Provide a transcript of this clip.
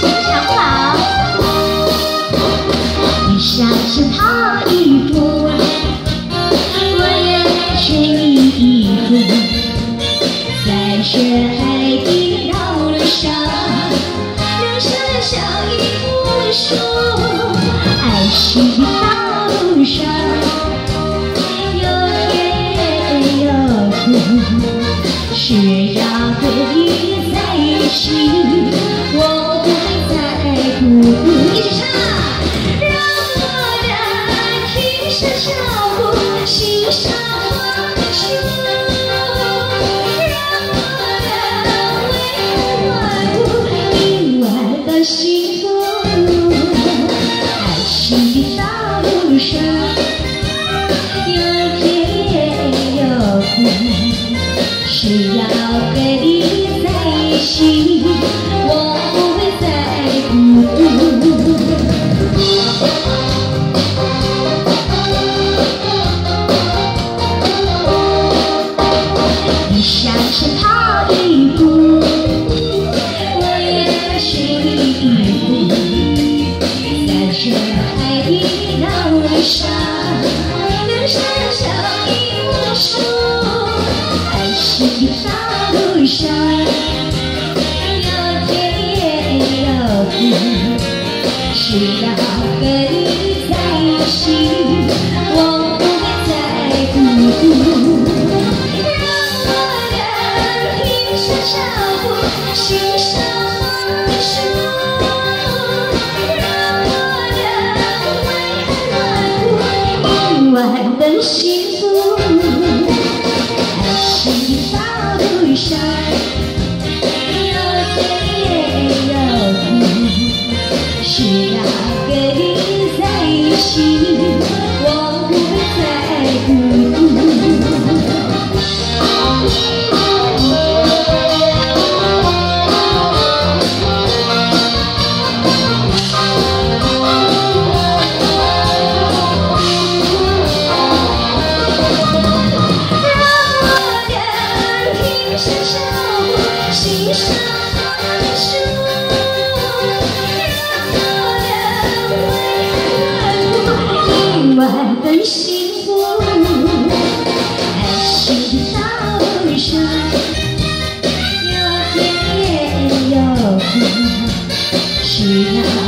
长跑，你像是跑一步，我也学你一步，在雪海的道路上，留下了脚印无数，爱情的道路上，有甜有苦。是要和你在一起，我不会再孤独。一起唱，让我的停下脚步，欣赏花树，让我的为爱漫步，意外的幸福。爱情的道路上，有甜有苦。是要和你在一起，我不会再孤独。你像是跑一步，我也学你一步，在这海的道路上，留下了脚印无数。爱情的道路上，有甜有苦，是要和你在一起，我不会再孤独。让我的停下脚步，欣赏花树，让我的为爱漫步，意外的幸福。爱情的道路上，有甜有苦，是要和你在一起，我不会再孤独。欣赏花树，让我的为爱漫步，意外的幸福。爱情的道路上，有甜有苦，是要